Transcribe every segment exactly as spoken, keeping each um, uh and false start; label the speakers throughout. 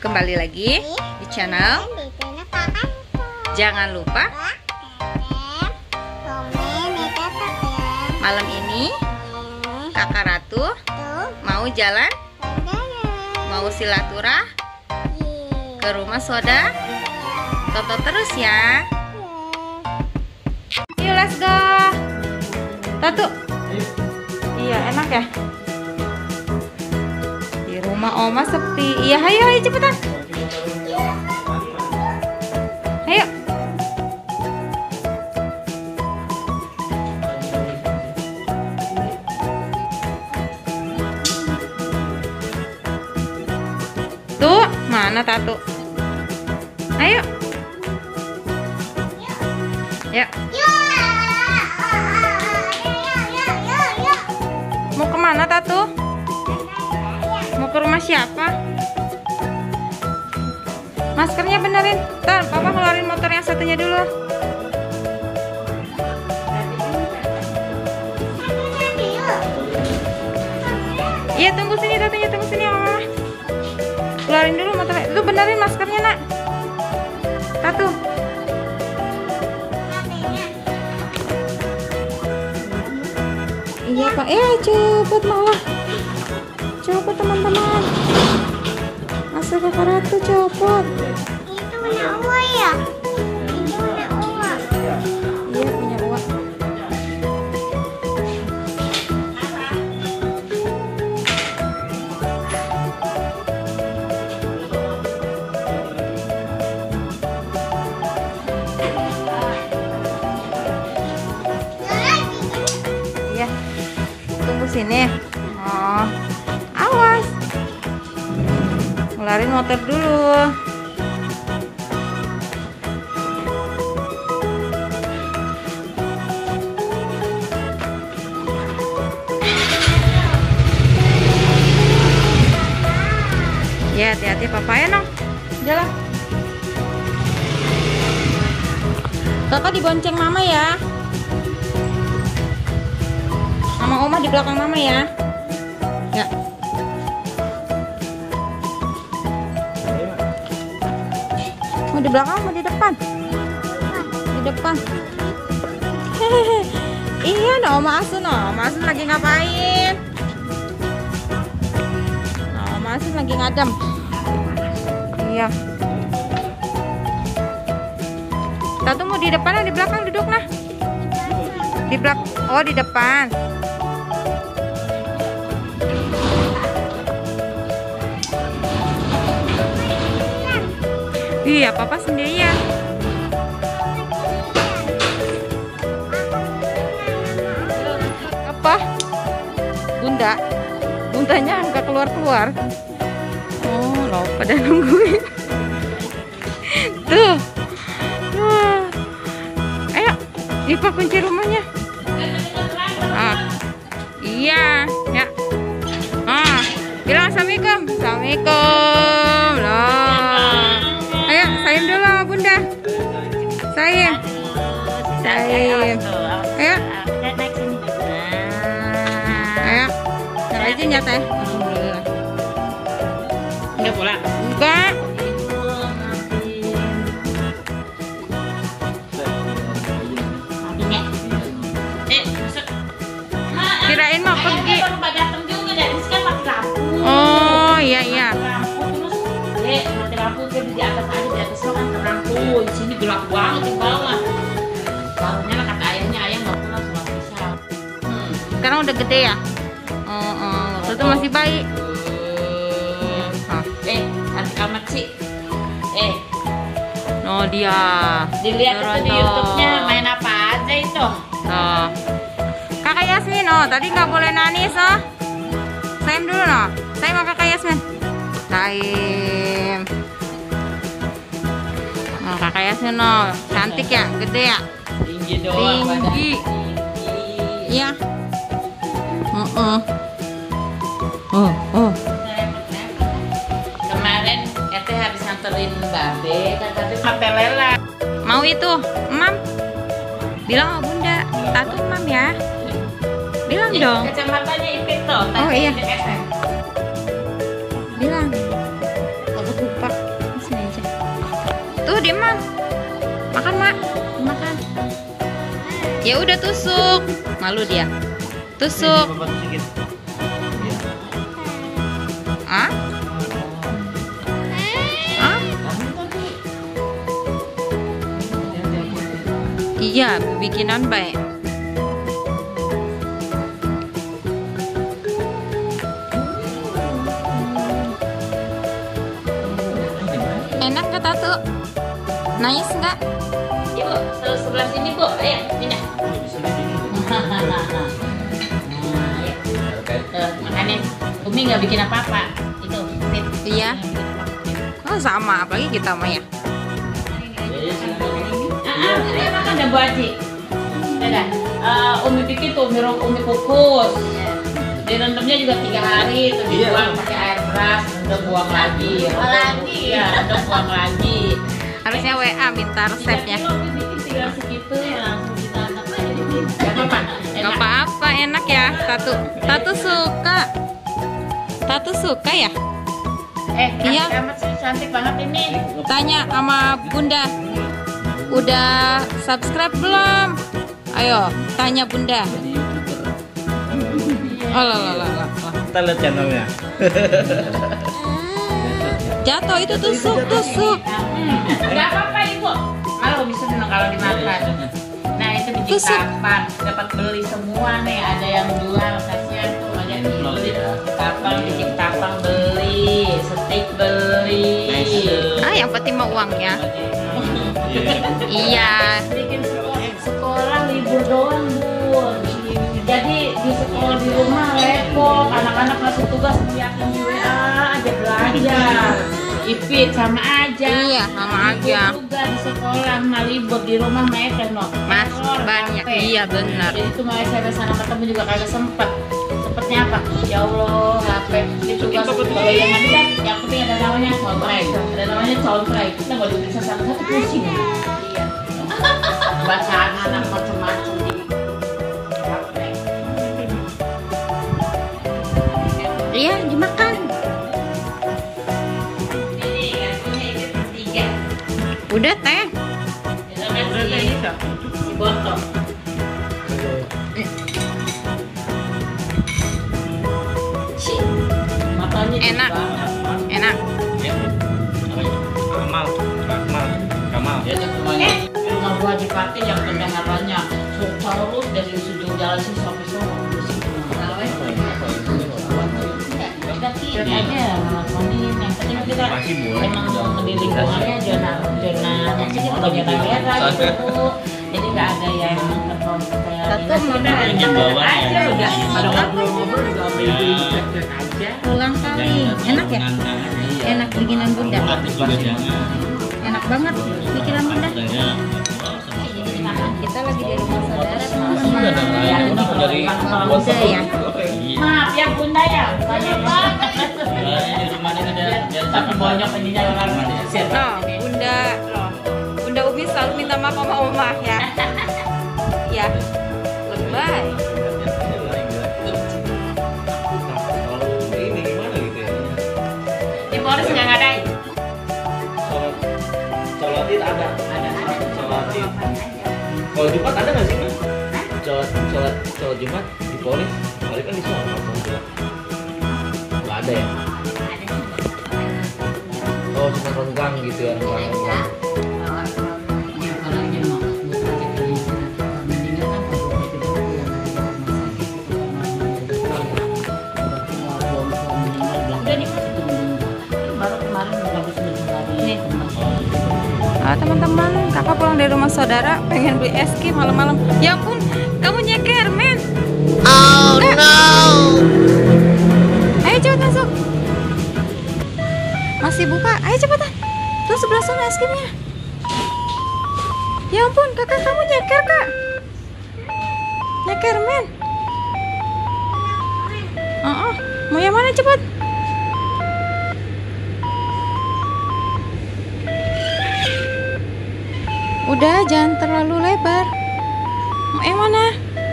Speaker 1: Kembali lagi di channel. Jangan lupa malam ini Kakak Ratu mau jalan, mau silaturah ke rumah Soda. Tonton terus ya. Yuk, let's go. Tatu. Iya, enak ya. Di rumah Oma sepi. Iya, ayo, ayo cepetan. Ayo. Tuh, mana Tatu? Ayo. Ya. Mau kemana Tatu? Mau ke rumah siapa? Maskernya benerin. Ntar Papa keluarin motor yang satunya dulu. Iya, tunggu sini Tatunya, tunggu sini Mama. Keluarin dulu motornya. Itu benerin maskernya nak. Tatu. Iya Pak, eh cepet malah, cepet teman-teman. Asal Kakak Ratu cepet.
Speaker 2: Itu punya Oma ya? Itu punya Oma.
Speaker 1: Iya punya Oma. Iya. Tunggu sini. Oh, awas. Ngelarin motor dulu. Ya, hati-hati Papa ya nong. Jalan. Kakak dibonceng Mama ya. Sama Oma di belakang Mama ya. Ya. Mau di belakang, mau di depan? Di depan. Hehehe. Iya, no, Oma Asun, no. Oma Asun lagi ngapain? No, Oma Asun lagi ngadem. Iya. Tatu mau di depan atau di belakang duduk nah? Di belakang. Oh, di depan. Iya, Papa sendirian. Apa? Bunda? Bundanya nggak keluar-keluar. Oh, lo pada nungguin. Tuh. Wah. Ayo, Diva kunci rumahnya. Ah. Iya, ya. Ah, bilang assalamualaikum. Assalamualaikum. Loh. Ayo, sayang dulu sama Bunda. Sayang. Sayang. Ayo. Ayo. Ntar aja nyata ya.
Speaker 3: Udah pulang?
Speaker 1: Enggak. Kirain mau pergi. Oh, iya iya.
Speaker 3: Dek, mati lampu ke di atas aja, di atas lo kan terang tuh. Di sini gelap banget di bawah. Barunya lah kata ayahnya, ayah nggak pulang sama pisau. Hmm.
Speaker 1: Sekarang udah gede ya? Oh, oh. Waktu itu masih bayi.
Speaker 3: Uh, eh, cantik amat sih. Eh,
Speaker 1: Oh dia.
Speaker 3: dilihat itu di
Speaker 1: Toronto.
Speaker 3: YouTube-nya main apa aja itu.
Speaker 1: Oh. Kakak Yasmin, oh tadi nggak boleh nangis, oh. Sayang dulu, no. Sayang sama Kakak Yasmin. Sayang. Oh, Kakak Yasmin, no. Cantik ya, gede ya.
Speaker 3: Tinggi doang badannya.
Speaker 1: Tinggi. Iya. Uh -uh. Oh, oh.
Speaker 3: Kemarin Ete habis nganterin Babe, kata Babe sampai lela.
Speaker 1: Mau itu, Mam. Bilang sama Bunda, Tatu Mam ya. Bilang dong.
Speaker 3: Kacamatanya Ipit tuh.
Speaker 1: Oh, iya.
Speaker 3: Ipit Ete.
Speaker 1: Bilang. lupa. Sini aja. Tuh dia mah. Makan mak, makan. Ya udah tusuk. Malu dia. Tusuk. Ah? Ah? Iya, bikinan baik. Enak kata tuh. Nice nggak?
Speaker 3: Ibu, sebelah sini bu, ayo pindah. Makanin, Umi nggak bikin apa-apa. Itu, Fit.
Speaker 1: Iya. Oh sama, apalagi kita mah ya.
Speaker 3: Ah, ayo makan dah Bu Aji. Dadah. Uh, Umi bikin tuh, Umi, Umi kukus. Direndamnya juga tiga hari, terus dibuang pakai air beras, udah buang lagi.
Speaker 2: Lagi.
Speaker 3: Ya, udah buang lagi.
Speaker 1: Harusnya W A minta resepnya.
Speaker 3: Umi bikin tinggal segitu ya langsung ditanam aja di sini. Gak apa-apa.
Speaker 1: Gak apa-apa, enak ya. Tatu, Tatu suka. Tatu suka ya?
Speaker 3: Eh,
Speaker 1: Iya.
Speaker 3: cantik amat sih, cantik banget ini.
Speaker 1: Tanya sama Bunda. Udah subscribe belum? Ayo, tanya Bunda. Oh, lah, lah, lah, lah.
Speaker 4: Kita lihat channelnya.
Speaker 1: Jatuh itu tusuk, tusuk.
Speaker 3: Gak apa-apa ibu. Malah bisa seneng kalau dimakan. Nah itu biji
Speaker 1: Tusuk.
Speaker 3: kapan dapat beli semua nih. Ada yang jual kasihan tuh ada biji kapang, biji kapang beli, steak beli.
Speaker 1: Ah, yang penting mah uangnya. Iya.
Speaker 3: Bikin sekolah, sekolah libur doang bun. Jadi di sekolah di rumah repot, anak-anak masuk tugas ngeliatin di W A aja belajar. Ipit sama aja.
Speaker 1: Iya, sama aja.
Speaker 3: Libur juga di sekolah mah libur, di rumah mereka no.
Speaker 1: Mas
Speaker 3: Teror,
Speaker 1: banyak.
Speaker 3: capek.
Speaker 1: Iya benar.
Speaker 3: Jadi itu mau S M S sama ketemu juga kagak sempet. Sempetnya apa? Ya Allah, H P. Ini tugas kalau yang ada kan, yang penting ada namanya soundtrack. Ada namanya soundtrack. Kita nggak diperiksa satu-satu pusing. Iya. Bacaan anak macam-macam di H P.
Speaker 1: Iya, dimakan.
Speaker 3: Ini kartunya ini bertiga.
Speaker 1: Udah teh.
Speaker 3: Itu kan si, si botol. Cih, matanya
Speaker 1: Enak.
Speaker 3: banget.
Speaker 1: Enak.
Speaker 4: Kamal, Kamal, Kamal.
Speaker 3: Eh, rumah gua di Pati yang kedengarannya terus dari ujung jalan sini sampai sono. Tapi aja mandiin, yang penting kita
Speaker 4: Masih boleh.
Speaker 3: emang di lingkungannya zona zona masih kita zona merah gitu. Jadi nggak ada yang ngeton kayak
Speaker 1: Satu mana
Speaker 4: yang bawah
Speaker 3: aja
Speaker 4: ya.
Speaker 3: udah pada ngobrol-ngobrol juga ibu-ibu cek-cek aja.
Speaker 1: Ulang kali. Enak ya? Enak bikinan Bunda.
Speaker 4: juga jangan.
Speaker 1: Enak banget bikinan Bunda.
Speaker 4: Katanya,
Speaker 1: Kita lagi di rumah saudara
Speaker 4: Sudah
Speaker 1: teman-teman.
Speaker 4: ada
Speaker 3: Ya,
Speaker 4: lain
Speaker 3: udah
Speaker 4: dari
Speaker 1: Bunda ya.
Speaker 3: Maaf ya Bunda ya, banyak banget.
Speaker 4: di rumahnya ada
Speaker 3: Tapi banyak ininya orang share.
Speaker 1: No, Bunda, Bunda Umi selalu minta maaf sama Oma ya. Ya, lebay.
Speaker 4: ini gimana gitu ya?
Speaker 3: Di Polres nggak ngadain.
Speaker 4: Sholat, sholat id ada,
Speaker 3: Ada ada.
Speaker 4: sholat id. Kalau Jumat ada nggak sih mas? Sholat, sholat, sholat Jumat di Polres, kali kan di sholat. Nggak ada ya? Oh cuma renggang gitu ya, renggang.
Speaker 1: Nih. Ah, teman-teman, kakak pulang dari rumah saudara pengen beli es krim malam-malam. Ya ampun, kamu nyeker, men. Oh no. Ayo cepat masuk. Masih buka. Ayo cepetan. Tuh sebelah sana es krimnya. Ya ampun, kakak kamu nyeker, Kak. Nyeker, men. Oh, oh. Mau yang mana cepet? Udah, jangan terlalu lebar. Mau yang mana?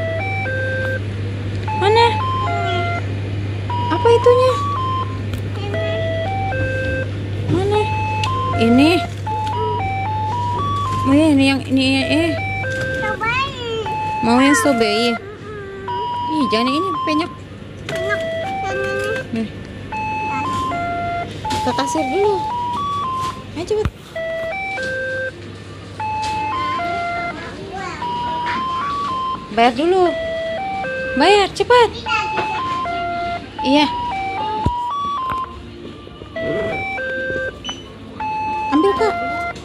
Speaker 1: Mana? Apa itunya? Mana? Ini. Oh ya, ini yang ini eh.
Speaker 2: Cobain.
Speaker 1: Mau yang strawberry. Ih, jangan yang ini penyok.
Speaker 2: Enak. Dan ini.
Speaker 1: Nih. Ke kasir dulu. Ayo cepet. Bayar dulu. Bayar cepet. Iya. Ambil kak.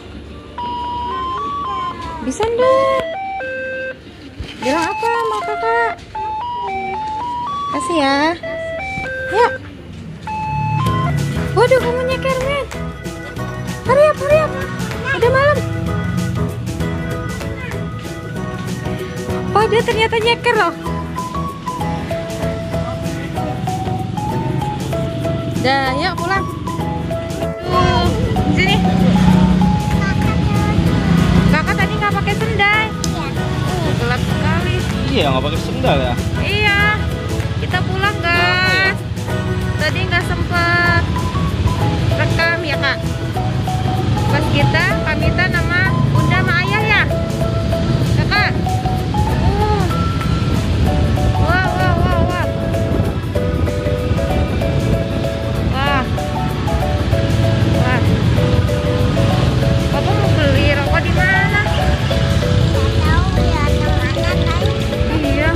Speaker 1: Bisa enggak? Bilang apa sama kakak? Kasih ya. Ya. Waduh, kamu nyeker, men. Hurry up, hurry up. Udah malam. Oh, dia ternyata nyeker loh. Dah, yuk pulang. Tuh, sini. Kakak tadi nggak pakai sendal. Uh, gelap sekali.
Speaker 4: Iya, nggak pakai sendal ya.
Speaker 1: Iya, kita pulang guys. Tadi nggak sempet rekam ya kak. Pas kita pamitan sama bunda sama ayah ya, kakak. Uh. Wah, wah, wah, wah. Wah, wah. Papa mau beli rokok di mana?
Speaker 2: Tahu ya kemana kan?
Speaker 1: Iya.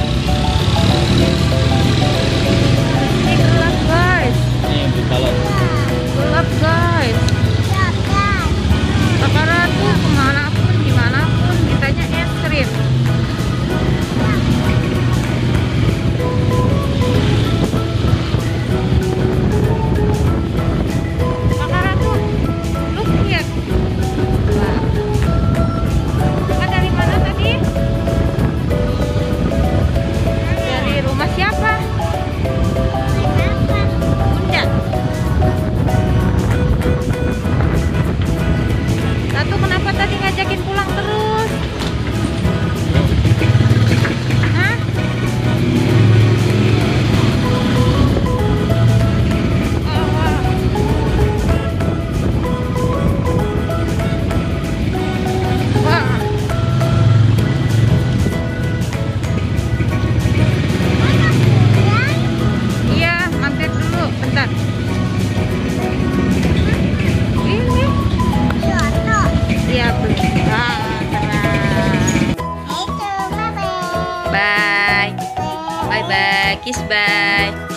Speaker 1: Ini gelap guys,
Speaker 4: Nih, kalau
Speaker 1: gelap guys.
Speaker 2: Jangan.
Speaker 1: Kakak Ratu kemanapun, dimanapun, ditanya es krim. Kakak Ratu, look here. Wah. Kakak dari mana tadi? Dari rumah siapa?
Speaker 2: Kenapa?
Speaker 1: Bunda. Ratu kenapa tadi ngajakin pulang terus? Hah? Oh, wah. Wah. Iya, mampir dulu, bentar. Ini,
Speaker 2: Jono.
Speaker 1: iya beli. Ah, keren.
Speaker 2: Itu bye.
Speaker 1: Bye. Bye bye. Kiss bye.